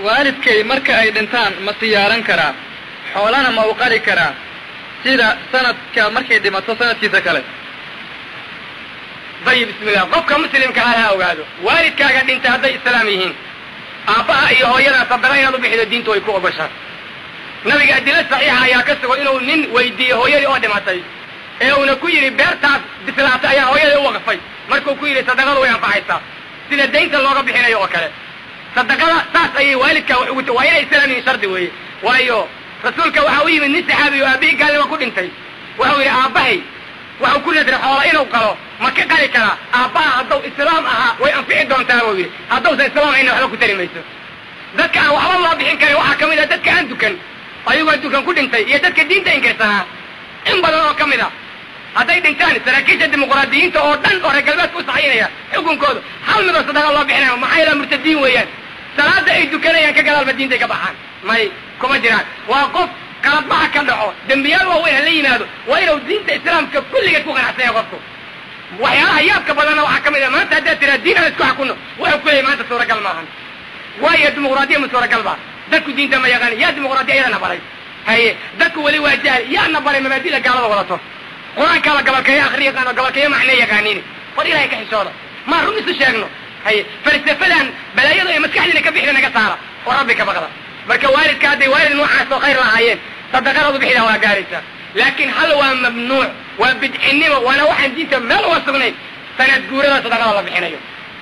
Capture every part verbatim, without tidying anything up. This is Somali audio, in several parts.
والدكي مركا أي دنتان ما سياران كرا حولنا ما وقري كرا سيدا سنة كمركا دمتو سنة كيسا كالي طيب بسم الله قفك مسلم كهذا وقالوا والدك قاعد انت هذا السلاميين أبا أي هوينا صدقين هذا بحد الدين توي كوع بشر نبي قاعد لنا صحيح يا كسر وإنه نين ويدي هويا أو دمتي إيه ونكوي بيرتا بسلعة يا هويا هو وقفي مركو كوي صدقنا وينفع حساب سيد الدين الله بحنا يوكله صدقنا ساس أي والدك ويا السلامي شرد ويا ويا رسولك وحوي من نسحابي وأبي قال لي ما كنت انتي وحوي أباهي waxuu ku leedahay xoolo inuu qalo ma ka qali kara aabaa hadduu islaam ahaa way anfici doontaa wuu yidhi hadduusan islaam ayna waxba ku tari mayso dadka aan waxba loo bixin karin waxaa ka mid ah dadka aan dukan ayagoo dukan ku dhintay iyo dadka diinta inkirsanaa in badan oo ka mid ah hadday dhintaan saraakiisha dimuqraadiyiinta oo dhan oo reer galbeedka u saxaynaya xukunkooda hal midoo sadaqa loo bixinayo maxaa yeelaa murtadiin weeyaan salaada ay dukanayaan ka gadaalba diintay ka baxaan may kuma jiraan waa qof قرض معك كله دمبيان وين اللي ينادو وين الدين الإسلام كل يكون عن سيا غفو وحياها يابك بدنا وحكم إذا ما تدري ترى الدين اللي تكون كونه وكل ما تصور قلبها ويا ديمقراطية من صور قلبها ذاك الدين تما يغني يا ديمقراطية يا نبري هي ذاك ولي وجاه يا نبري ما بدي لك على غلطه قرآن قال قبل كي آخر قال قبل كي معنى يغنيني ودي لا يكحشونه ما رمي سشينه هي فلسفلان بلا يضيع مسكحني لك بحنا نقصارة وربك بغضب marka waalidkaadii waalid noocaas oo khayr lahaayeen sadaqadoodu bixida waa gaaraysa laakiin hal waa mamnuuc waa bidcinimo waana waxaan diinta meel uga sugnayn sanad guurada sadaqada la bixinayo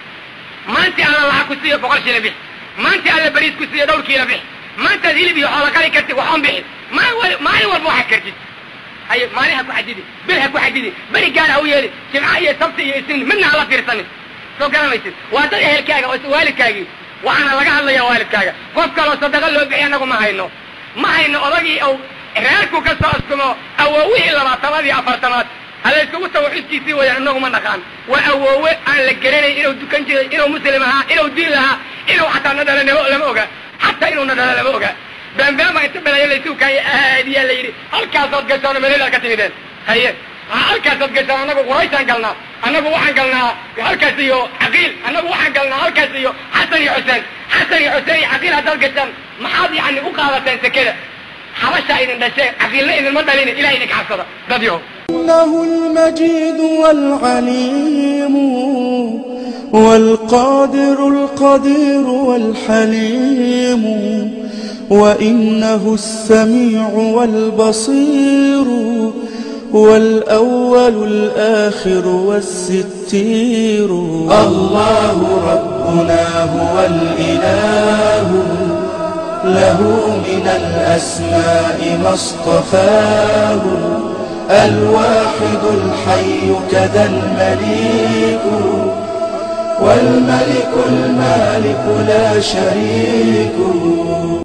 maanta alla lacag ku siiyo boqol shilin bix maanta alla bariis ku siiyo dhowr kiilo bix maanta hilib iyo xoolo kale karti waxaan bixi maalin walba waxaad kartid hay maalin ha ku xadidi bil ha ku xadidi beri gaar ha u yeeli jimca iyo sabti iyo isniin midna hala fiirsanin soo garanaysid waa dad ehelkaaga oo waalidkaagii waxaana laga hadlayaa waalidkaaga qof kaloo sadaqa loo bixiy annagu ma hayno ma hayno odagii ou reerku ka soo askumo awoowihii labaatanaad iyo afartanaad hala isugu tago xuskiisii wayaan inagu ma naqaan waa awoowe aan la garanayn inuu dukan jiray inuu muslim ahaa inuu diin lahaa inuu xataa nadala lama oga xataa inuu nadala lama oga baanbaama inta balayo laysuukaaya aadiyaa la yidhi halkaasood gashoona meelaa ka timideen haye halkaasood gashaan annagu qurayshaan galnaa annagu waxaan galnaa halkaas iyo caqiil annagu waxaan galnaa halkaas iyo xasan iyo xuseen xasan iyo xuseen iyo caqiil haddaad gashaan maxaad yacni u qaadateen sekeda xabashaa idin dhasheen caqiilna idinma dhalin ilaah idinka cabsada dadyo إنه المجيد والعليم والقادر القدير والحليم وإنه السميع والبصير والأول الآخر والستير الله ربنا هو الإله له من الأسماء ما اصطفاه الواحد الحي كذا المليك والملك المالك لا شريك